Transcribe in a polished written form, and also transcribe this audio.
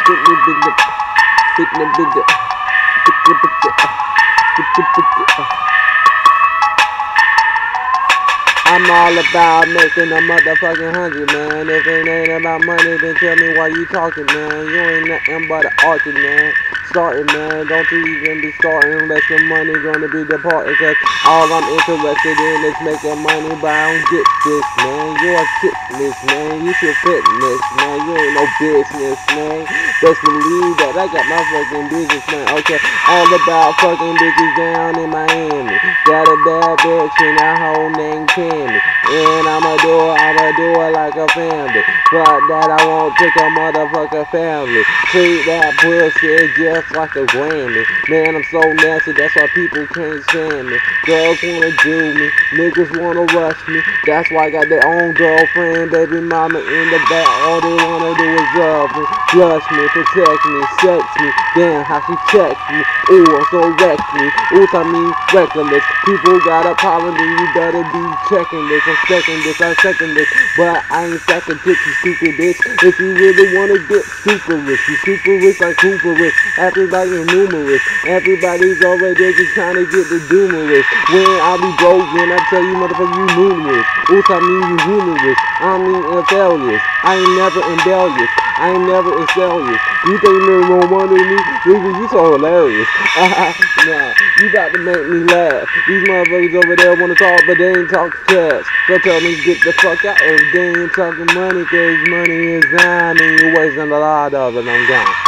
I'm all about making a motherfucking 100, man. If it ain't about money, then tell me why you talking, man. You ain't nothing but an artist, man. Starting, man. Don't you even be starting unless the money gonna be departing. Cause all I'm interested in is making money, but I don't get this, man. You're a sickness, man. You should fitness, man. You ain't no business, man. Best believe that I got my fucking business, man. Okay, all about fucking bitches down in Miami. Got a bad bitch and that whole name Tammy. And I'ma do it like a family. But that I won't pick a motherfucking family. Treat that pussy just like a Grammy. Man, I'm so nasty, that's why people can't stand me. Girls wanna do me, niggas wanna rush me. That's why I got their own girlfriend, baby mama in the back. All they wanna do is love me, flush me, protect me, sex me. Damn, how she check me. Ooh, so wreck me. Ooh, I mean reckless. People got a problem, then you better be checking this. I'm second this. But I ain't second dick, you stupid bitch. If you really wanna get super rich, you super rich like Cooper rich. Everybody is numerous. Everybody's already just trying to get the doomerous. When I be broke, then I tell you motherfucker you numerous. Ooh, I mean you humorous. I mean rebellious. I ain't never embellious. I ain't never rebellious. You think there's no one in me? Nigga, you so hilarious. Nah, you about to make me laugh. These motherfuckers over there wanna talk, but they ain't talking cash. So tell me get the fuck out if they ain't talking money, cause money is time and you're wasting a lot of it. I'm gone.